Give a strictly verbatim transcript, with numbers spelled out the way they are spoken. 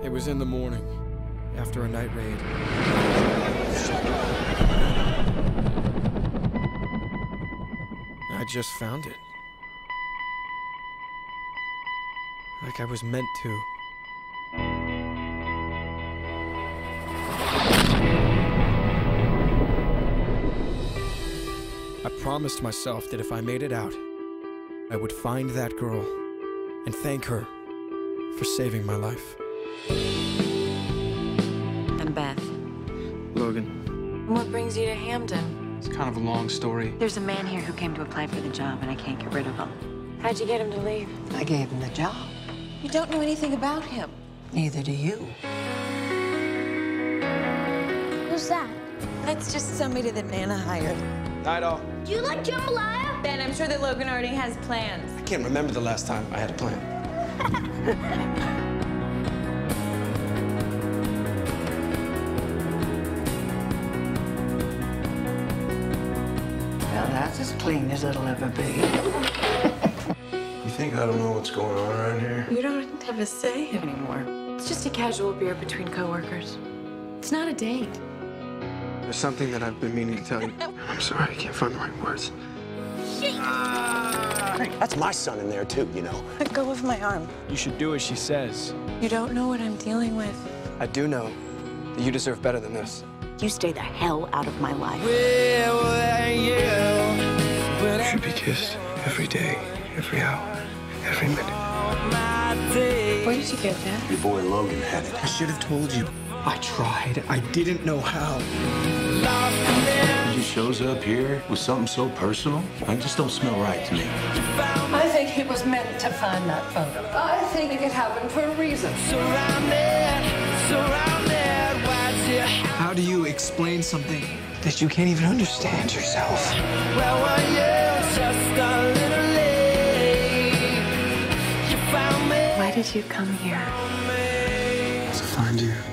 It was in the morning, after a night raid. I just found it. Like I was meant to. I promised myself that if I made it out, I would find that girl and thank her for saving my life. I'm Beth. Logan. What brings you to Hampton? It's kind of a long story. There's a man here who came to apply for the job, and I can't get rid of him. How'd you get him to leave? I gave him the job. You don't know anything about him. Neither do you. Who's that? That's just somebody that Nana hired. Night all. Do you like jambalaya? Ben, I'm sure that Logan already has plans. I can't remember the last time I had a plan. Well, that's as clean as it'll ever be. You think I don't know what's going on around here? You don't have a say anymore. It's just a casual beer between coworkers. It's not a date. There's something that I've been meaning to tell you. I'm sorry, I can't find the right words. Hey, that's my son in there, too, you know. Let go of my arm. You should do as she says. You don't know what I'm dealing with. I do know that you deserve better than this. You stay the hell out of my life. You should be kissed every day, every hour, every minute. Where did you get that? Your boy Logan had it. I should have told you. I tried. I didn't know how. He just shows up here with something so personal. I just don't smell right to me. I think he was meant to find that photo. I think it happened for a reason. How do you explain something that you can't even understand yourself? Why did you come here? To find you.